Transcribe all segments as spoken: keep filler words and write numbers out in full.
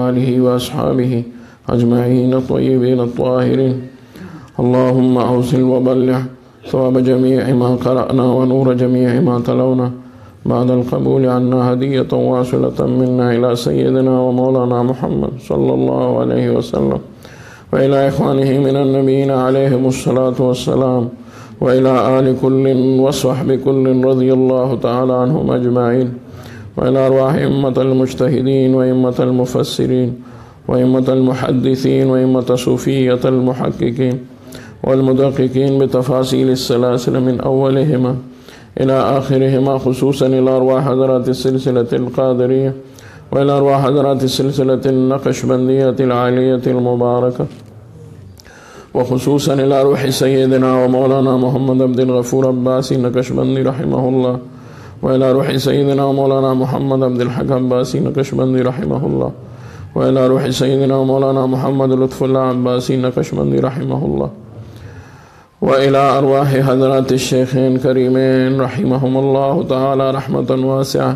आलिहि व अस्हाबिहि अजमईन तय्यबीन ताहिरीन। अल्लाहुम्मा औसिल व बल्लिग़ सवाब जमीअ मा क़रअना व नूर जमीअ मा तलौना बादल क़बूल अन्ना हदियतन वासिलतन मिन्ना इला सय्यिदिना व मौलाना मुहम्मद सल्लल्लाहु अलैहि वसल्लम व इला इख़्वानिहि मिनन नबिय्यीन अलैहिमुस्सलातु वस्सलाम व इला आलि कुल्लिन व स्वहबि कुल्लिन रज़ियल्लाहु तआला अन्हुम अजमईन व इला अरवाहि उम्मतिल मुज्तहिदीन व उम्मतिल मुफस्सिरीन व उम्मतिल मुहद्दिसीन व उम्मति सूफ़िय्यतिल मुहक्किकीन वल मुदक़्क़िक़ीन बितफ़ासील सलासिल मिन अव्वलिहिमा इला आखिरिहिमा खुसूसन इला अरवाह हज़रातिस सिलसिलतिल क़ादिरिय्यह व इला अरवाह हज़रातिस सिलसिलतिन नक़शबंदिय्यतिल आलिय्यतिल मुबारकह व खुसूसन इला रूहि सय्यिदिना व मौलाना मुहम्मद अब्दुल गफ़ूर अब्बासी नक़शबंदी रहिमहुल्लाह व इला रूहि सय्यिदिना व मौलाना मुहम्मद अब्दुल हक अब्बासी नक़शबंदी रहिमहुल्लाह व इला रूहि सय्यिदिना व मौलाना मुहम्मद लुत्फ़ुल्लाह अब्बासी नक़शबंदी रहिमहुल्लाह व इला अरवाह हज़रातिश शेख़ैन करीमैन रहिमहुमुल्लाहु तआला रहमतन वासिअह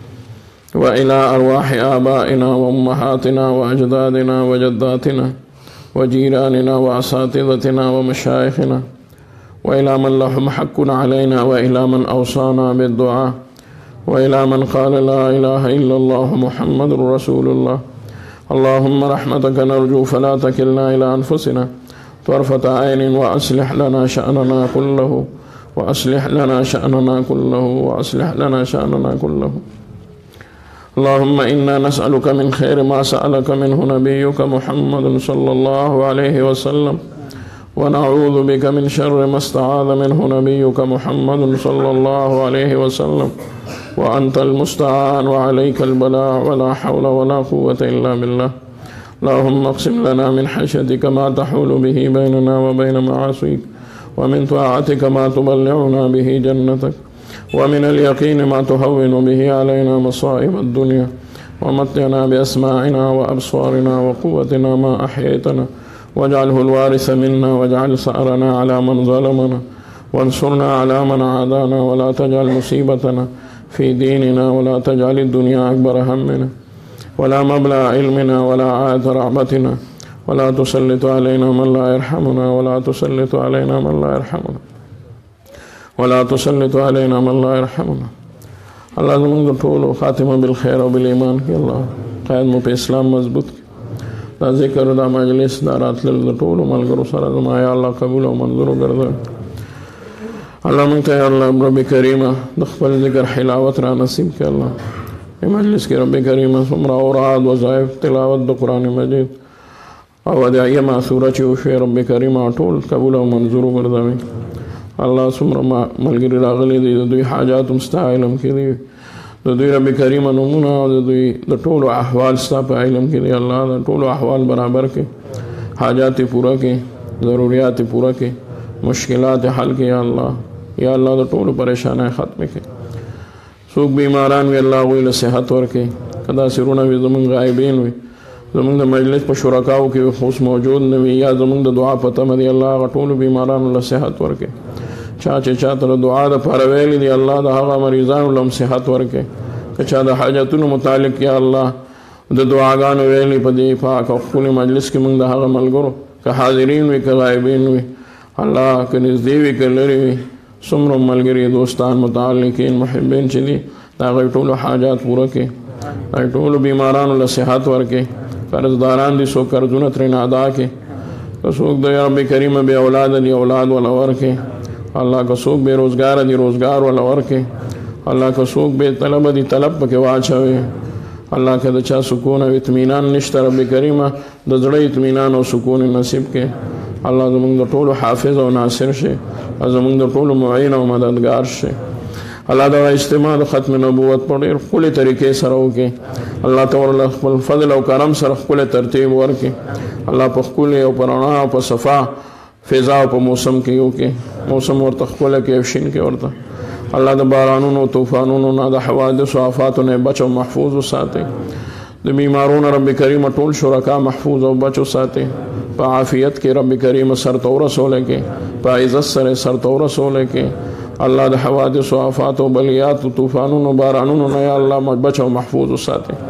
व इला अरवाह आबाइना व उम्महातिना व अजदादिना व जद्दातिना व जीरानिना व असातिज़तिना व मशाइख़िना व इला मन लहुम हक़्क़ुन अलैना व इला मन औसाना बिद्दुआ व इला मन क़ाल ला इलाहा इल्लल्लाहु मुहम्मदुर रसूलुल्लाह। अल्लाहुम्मा रहमतक नरजू फला तकिलना इला अनफुसिना तर्फ़त ऐनिन व अस्लिह लना शअनना कुल्लहु व अस्लिह लना शअनना कुल्लहु व अस्लिह लना शअनना कुल्लहु। अल्लाहुम्मा इन्ना नस्अलुका मिन खैरि मा सअलका मिन्हु नबियुका मुहम्मदुन सल्लल्लाहु अलैहि वसल्लम व नऊज़ु बिका मिन शर्रि मा इस्तआज़ मिन्हु नबियुका मुहम्मदुन सल्लल्लाहु अलैहि वसल्लम व अंतल मुस्तआन व अलैकल बलाग़ व ला हौला व ला कुव्वता इल्ला बिल्लाह। अल्लाहुम्मा अक़सिम लना मिन हश्यतिका मा तहूलु बिही बैनना व बैन मआसिक व मिन ताअतिका मा तुबल्लिग़ुना बिही जन्नतक व मिनल यक़ीनि मा तुहव्विनु बिही अलैना मसाइबद दुनिया व मत्तिअना बिअस्माइना व अबसारिना व क़ुव्वतिना मा अह्यैतना वजअलहुल वारिस मिन्ना वजअल सअरना अला मन ज़लमना वंसुरना अला मन आदाना व ला तजअल मुसीबतना फ़ी दीनिना व ला तजअलिद दुनिया अकबर हम्मिना वला मबलग़ इल्मिना वला आयत रहमतिना वला तुसल्लित अलैना मन ला यरहमुना वला तुसल्लित अलैना मन ला यरहमुना वला तुसल्लित अलैना मन ला यरहमुना। अल्लाह ज़मीन ठोलो ख़ातिमा बिल खैर व बिल ईमान के अल्लाह क़याद मुझ पे इस्लाम मजबूत दा ज़िक्र दा मजलिस दा रातल ठोलो मलगरो सारा ज़माया अल्लाह कबूल व मंजूर गर्दे। अल्लाह मुझे अल्लाह रब करीमा दख़ल ज़िक्र हिलावत रा नसीब के अल्लाह मजलिस के रब करीम सुमरा औराद वज़ाइफ तिलावत द कुरान मजीद अवदिया मासूरा चूशे रब करीम टोल कबूल व मंजूर गर्दावी। अल्लाह सुमरा मलगिरी रागली दी दुई हाजात मुस्ताइलम के दी दुई रब करीम नमूना दुई द टोल अहवाल स्ताप इलम के दी अल्लाह द टोल अहवाल बराबर के हाजात पूरा के ज़रूरियात पूरा के मुश्किलात हल के या अल्लाह या अल्लाह द टोल परेशान ख़त्म के सूख बीमारान वी अल्लाह वही सेहत वर्के कदा सिरुना भी ज़मीन गायबीन हुई ज़मीन मजलिस पर शुरकाओं की खुश मौजूद न हुई या ज़मीन दुआ पता मदी अल्लाह टोल बीमारान अल्लाह सेहत वर्के चाचे चातर दुआ द परवेली दी अल्लाह द हगा मरीज़ान उलम सेहत वर्के कचा द हाजतुन मुतालिक या अल्लाह द दुआगान वेली पदी पाक खुली मजलिस के मंग द हगा मलगुरो का हाजिरीन वी का गायबीन हुई अल्लाह के नज़दीक के लरी हुई सुमर मलगरी दोस्तान मुतालिकीन मुहिब्बीन चली ताकि टोलो हाजात पूरा के ताकि टोलो बीमारान सेहत वर्के कर्जदारान दी सो कर्जुन त्रिन अदा के कसूक दो या रब करीम बे औलाद दी औलाद वाला वर्के अल्लाह कसूक बेरोज़गार दी रोज़गार वाला वर्के अल्लाह कसूक बे तलब दी तलब के वाचवे अल्लाह के दचा सुकून व इत्मीनान निश्ता रब करीम दजड़े इत्मीनान और सुकून नसीब के अल्लाह ज़मीन टोलो हाफिज़ और नासिर से ज़मीन टोलो मुईन और मददगार से अल्लाह दवा इज्तिमा ख़त्म नबूवत पढ़े खुले तरीके से रहो के अल्लाह तआला फज़ल और करम सर खुले तरतीब वर के अल्लाह पखुले और पराना पर सफ़ा फ़िज़ा पर मौसम के यो के मौसम और तखुले के अवशिन के और अल्लाह द बारानों तूफ़ानों ना द हवादिस आफ़ातों ने बचो महफूज साथे द बीमारों रब करीम टोल शुरका महफूज और बचो साथे पा आफ़ियत के रब करीम सर तौरस हो लेके पा इज़्ज़त सर सर तौरस हो लेके अल्लाह द हवादिस आफ़ात बलियात तूफ़ानों बारानों या अल्लाह बचो महफूज साथे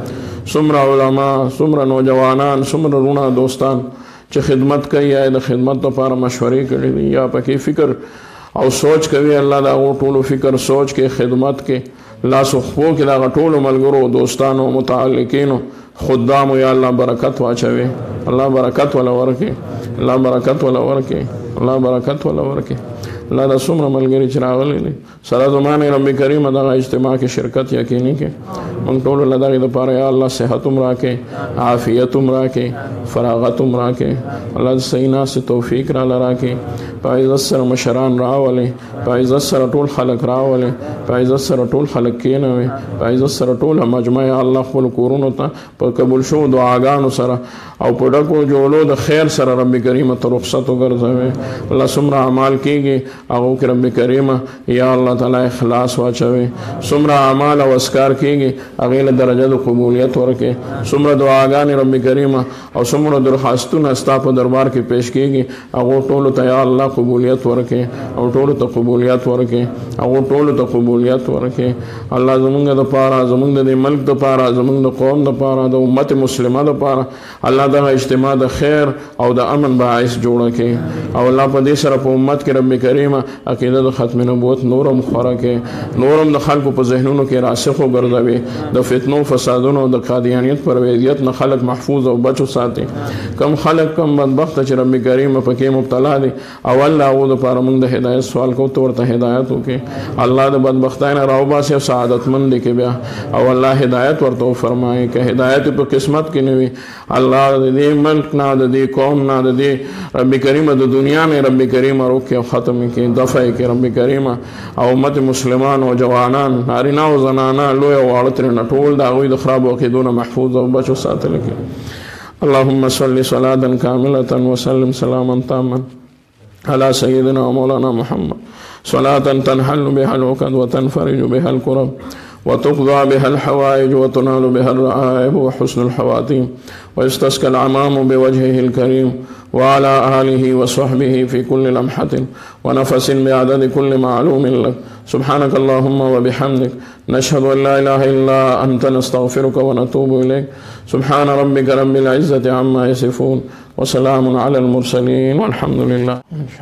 सुमरा उलमा सुमरा नौजवानान सुमरा रूना दोस्तान च खिदमत कई आए द खिदमत तो पारा मशवरे करी या पकी फ़िक्र और सोच कभी अल्लाह दा वो टोलो फ़िक्र सोच के खिदमत के लासुखो के दा टोलो मलगरो दोस्तानों मुताल्लिकीनों खुदाम या अल्लाह बरकत वाचवे अल्लाह बरकत वाला वर्के अल्लाह बरकत वाला वर्के अल्लाह बरकत वाला वर्के अल्लाह दा सुमरा मलगरी चरागले सरा ज़माने रब्बी करीम दा इज्तिमा के शिरकत यकीनी के मन टोलो लदा के पारा या अल्लाह सेहत उमरा के आफियत उमरा के फरागत उमरा के अल्लाह सहीना से तौफीक रा लरा के पाइज़त सर मशरान रा वाले पाइज़त सर टोल खलक रा वाले पाइज़त सर टोल खलक के नवे पाइज़त सर टोल मजमा या अल्लाह खुल कुरून होता पर कबूल शो दुआगान सरा और पड़को जोलो द खैर सर रब्बी करीम तो रुखसत गर्ज़वे अल्लाह सुमरा अमाल कीगे आगो के रब्बी करीम या अल्लाह ताला इखलास वाचवे सुमरा अमाल और अस्कार कीगे अगेल दरजा द कबूलियत वर्के सुमरा दुआगान रब्बी करीम और सुमरा दरखास्तुन अस्ताप दरबार के पेश कीगे आगो टोलो तया अल्लाह कबूलियत वर्के और टोलो तो कबूलियत वर्के आगो टोलो तो कबूलियत वर्के अल्लाह ज़मुंग द पारा ज़मुंग द मुल्क द पारा ज़मुंग द कौम द पारा द उम्मत मुस्लिमा द पारा अल्लाह दा इज्तिमा द खैर और द अमन बाइस जोड़ के और अल्लाह पदे सर उम्मत के रब्बी करीम अकीदा द ख़त्म नबूवत नूरम खुरा के नूरम द खल्क़ प ज़हनों के रासिख़ व गर्दवे द फितनों फसादों द कादियानियत परवेदियत न खलक महफूज और बचो साथे कम खलक कम बदबख्त च रब्बी करीम पके मुब्तला दे अवल्ला वो द पारा मुंद हिदायत सवाल को तोड़ ता हिदायत हो के अल्लाह द बदबख्ताइन रावबा से सआदतमंद के ब्या और अल्लाह हिदायत वर तो फरमाए के हिदायत तो किस्मत की नवी अल्लाह दे मुल्क ना दे कौम ना दे रब्बी करीम द दुनिया में रब्बी करीम रोके ख़त्म के दफ़ा के रब्बी करीम और उम्मत मुस्लिमान और जवानान नारिना और जनाना लोया वाड़तरे नटोल दागुई द खराब वक़ीदों महफूज और बचो साथ लगे अल्लाहुम्मा सल्लि सलातन कामिलतन व सल्लिम सलामन तामन अला सय्यिदिना व मौलाना मुहम्मद सलातन तनहल्लु बिहल उक़द व तनफरिजु बिहल कुरब व तुक़ज़ा बिहल हवाइज व तुनालु बिहल रआइब व हुस्नुल ख़वातीम व यस्तस्क़ल अमामु बिवजहिहिल करीम व अला आलिहि व सहबिहि फ़ी कुल्लि लम्हतिन व नफ़सिन बिअददि कुल्लि मालूमिन लक सुब्हानक अल्लाहुम्मा व बिहम्दिक नशहदु अन ला इलाहा इल्ला अंत नस्तग़फिरुक व नतूबु इलैक सुब्हान रब्बिक रब्बिल इज़्ज़ति अम्मा यसिफ़ून व सलामुन अलल मुरसलीन वल्हम्दुलिल्लाह।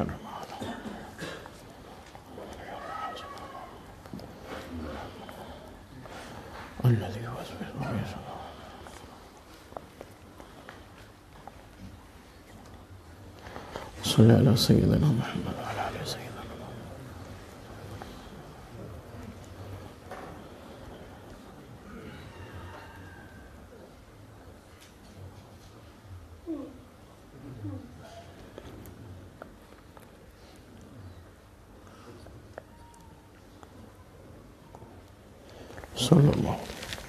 सल्लल्लाहु अलैहि सय्यिदना मुहम्मद व अला आलिहि सय्यिदना सल्लल्लाहु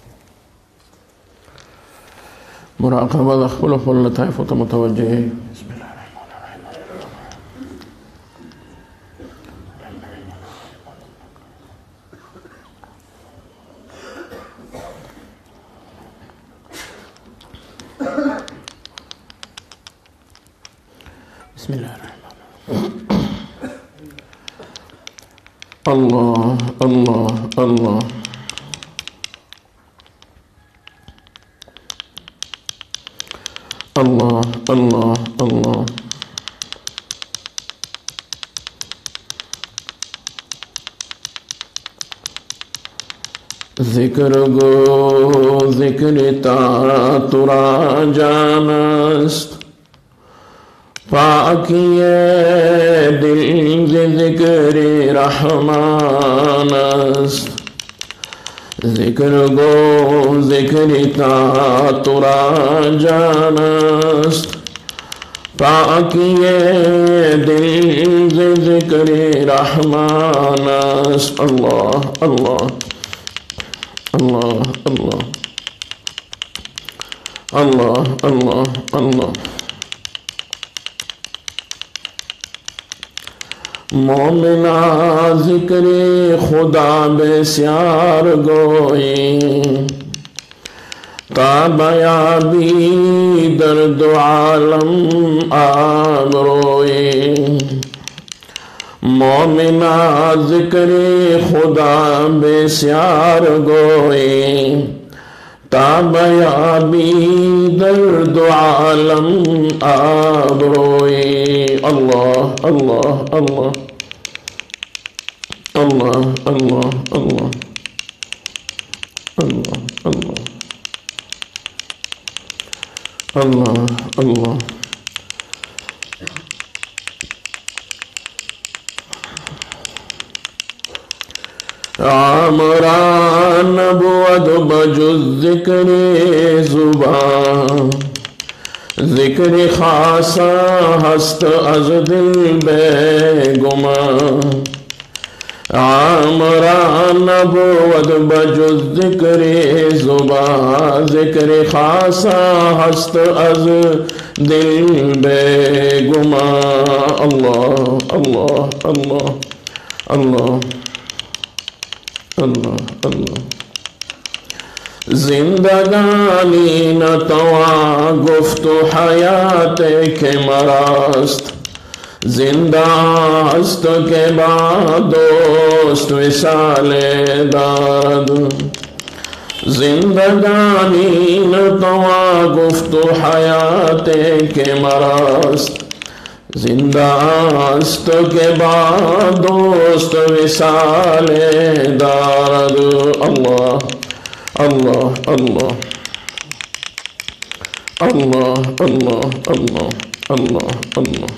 मुराक़बा दख़ल व लताइफ़ मुतवज्जिह अल्लाह अल्लाह अल्लाह अल्लाह अल्लाह अल्लाह ज़िक्र गो ज़िक्र ता तुरा जानस्त पाकिए दिल ज़िक्र रहमानस्त ज़िक्र गो ज़िक्र ता तुरा जानस्त पाकिए दिल ज़िक्र रहमानस्त अल्लाह अल्लाह अल्लाह अल्लाह अल्लाह अल्लाह अल्लाह मोमिना ज़िक्र खुदा बेस्यार गोई ताबयाबी दर्द आलम आबरोई मोमिना ज़िक्र खुदा बेस्यार गोई ताबयाबी दर्द आलम आबरोए। अल्लाह अल्लाह अल्लाह अल्लाह अल्लाह अल्लाह अल्लाह अल्लाह अल्लाह अल्लाह। आमरान नबुवत बजुज़ ज़िक्र ज़ुबान, ज़िक्र खासा हस्त अज़ दिल बेगुमान। आमरान नबुवत बजुज़ ज़िक्र ज़ुबान, ज़िक्र खासा हस्त अज़ दिल बेगुमान। अल्लाह अल्लाह अल्लाह अल्लाह अल्लाह अल्लाह। जिंदगानी न तवा गुफ्तु हयात के मरास्त, जिंदा हस्त के बाद दोस्त विसाले दर्द। जिंदगानी न तवा गुफ्तु हयात के मरास्त, जिंदास्त के बाद दोस्त विसाले दर्द। अल्लाह अल्लाह अल्लाह अल्लाह अल्लाह अल्लाह अल्लाह अल्लाह।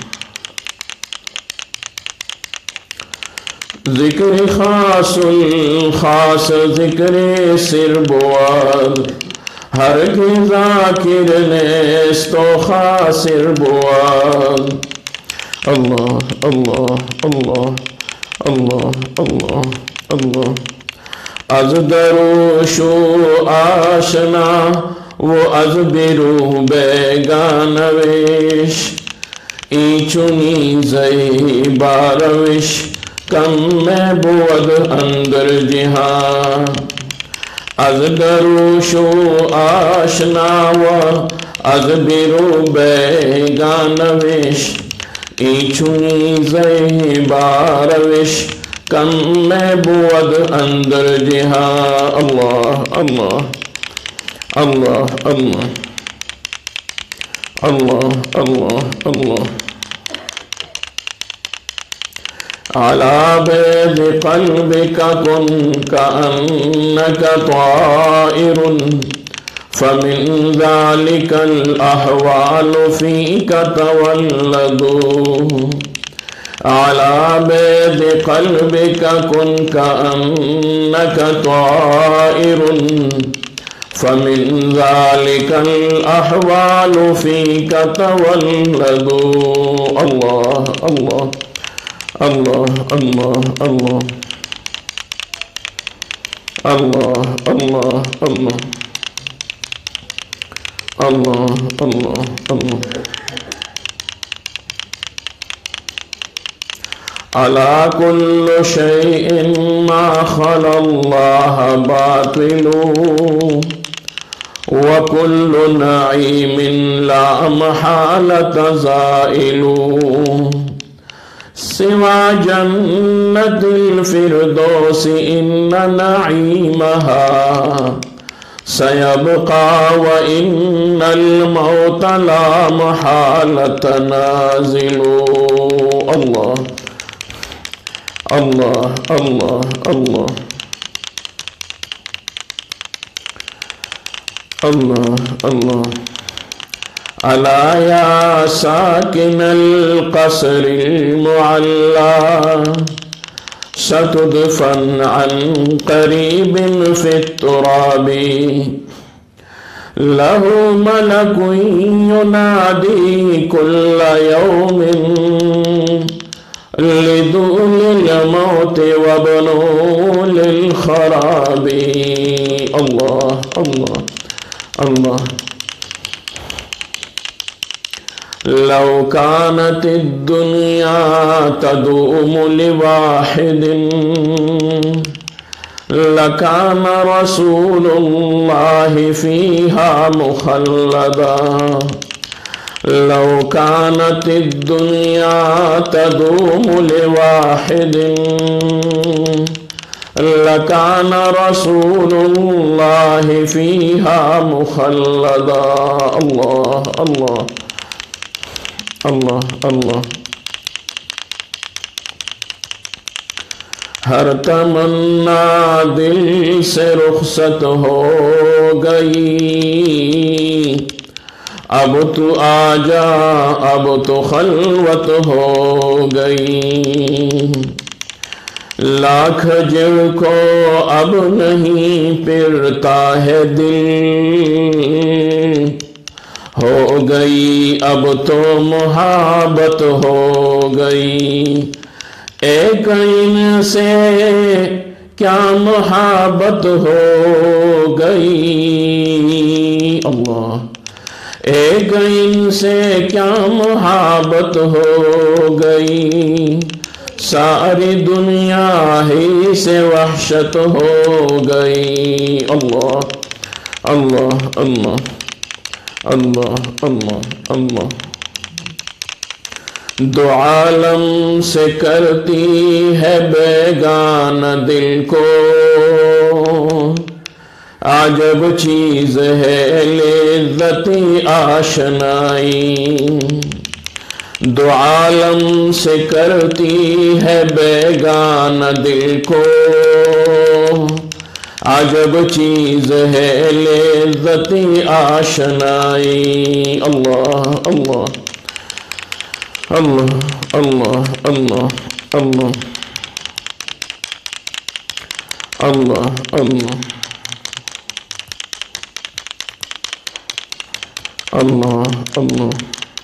ज़िक्र खासुल खास ज़िक्र सिर बुआद, हर के ज़ाकिर नेस्तो खासिर बुआद। अल्लाह अल्लाह अल्लाह अल्लाह अल्लाह अल्लाह। अज़ दरूशो आशना वो अज़ बिरू बेगानवेश, ईचुनी ज़ई बारविश कम में बुअद अंदर जिहां। अज़ दरूशो आशना व अज़ बिरू बेगानवेश, ईचुनी ज़ई बारविश कम में बुअद अंदर जिहा। अल्लाह अल्लाह अल्लाह अल्लाह अल्लाह अल्लाह अल्लाह। अला बैद क़ल्बिका कुन कअन्नका ताइरुन, फमिन ज़ालिकल अहवालु फ़ीका तवल्लदू। अला बैद क़ल्बिका कुन कअन्नका ताइरुन, फमिन ज़ालिकल अहवालु फ़ीका तवल्लदू। अल्लाह अल्लाह अल्लाह अल्लाह अल्लाह अल्लाह अल्लाह अल्लाह अल्लाह अल्लाह अल्लाह। अला कुल्लु शैइन मा खलल्लाह बातिलु, व कुल्लु नईमिन ला महालत ज़ाइलु। सिवा जन्नतिल फिरदौस इन्न नईमहा, सयबका व इन्नल मौत ला महालत नाज़िलु। अल्लाह अल्लाह अल्लाह अल्लाह अल्लाह अल्लाह। अला या साकिनल क़स्रिल मुअल्ला, सतुदफन अन क़रीबिन फित्तुराबी। लहु मलकुन युनादी कुल्ल यौमिन, लिदुलिल मौति वबनु लिल खराबी। अल्लाह अल्लाह अल्लाह। लौ कानतिद दुनिया तदूमु लिवाहिदिन, लकान रसूलुल्लाहि फीहा मुखल्लदा। लौ कानतिद दुनिया तदूमु लिवाहिदिन, लकान रसूलुल्लाहि फीहा मुखल्लदा। अल्लाह अल्लाह अल्लाह अल्लाह। हर तमन्ना दिल से रुखसत हो गई, अब तू आजा अब तो खलवत हो गई। लाख जिनको अब नहीं पिरता है दिल, हो गई अब तो मुहाबत हो गई। एक इनसे क्या मुहाबत हो गई। अल्लाह। एक इनसे क्या मुहाबत हो गई, सारी दुनिया ही से वहशत हो गई। अल्लाह अल्लाह अल्लाह अल्लाह अल्लाह अल्लाह। दो आलम से करती है बेगान दिल को, अजब चीज है लिज़्ज़ती आशनाई। दो आलम से करती है बेगान दिल को, अजब चीज है लिज़्ज़ती आशनाई। अल्लाह अल्लाह अल्लाह अल्लाह अल्लाह अल्लाह अल्लाह अल्लाह अल्लाह अल्लाह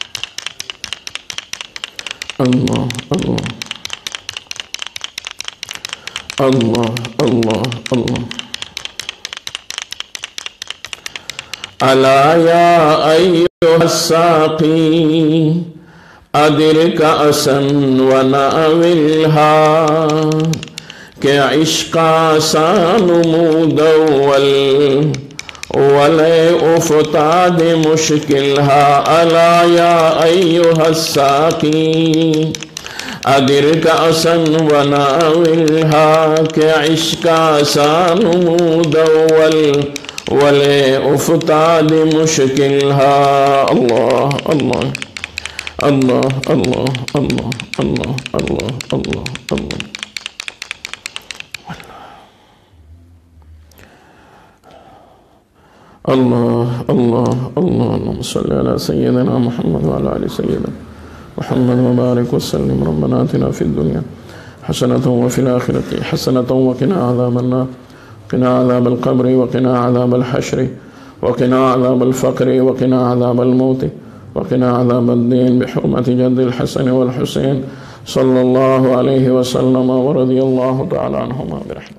अल्लाह अल्लाह अल्लाह अल्लाह। अला या अय्युहस्साक़ी अदिरका असन व नाविलहा, के इश्का सानु मुदव्वल वले उफ़ताद मुश्किलहा। अला या अय्युहस्साक़ी अदिरका असन व नाविलहा, के इश्का सानु मुदव्वल वले उफ़ताद मुश्किलहा। अल्लाह अल्लाह अल्लाह अल्लाह अल्लाह अल्लाह अल्लाह अल्लाह अल्लाह। अल्लाह अल्लाह अल्लाह सल्लि अला सय्यिदना मुहम्मद व अला आलि सय्यिदना मुहम्मद व बारिक वसल्लिम। रब्बना आतिना फिद दुनिया हसनतन व फिल आखिरति हसनतन व क़िना अज़ाबन नार, क़िना अज़ाबल क़ब्रि व क़िना अज़ाबल हश्रि व क़िना अज़ाबल फ़क़्रि व क़िना अज़ाबल मौति व क़िना अज़ाबद्दीन बिहुर्मति जद्दिल हसन वल हुसैन सल्लल्लाहु अलैहि वसल्लम व रज़ियल्लाहु तआला अन्हुमा बिरहमतिही।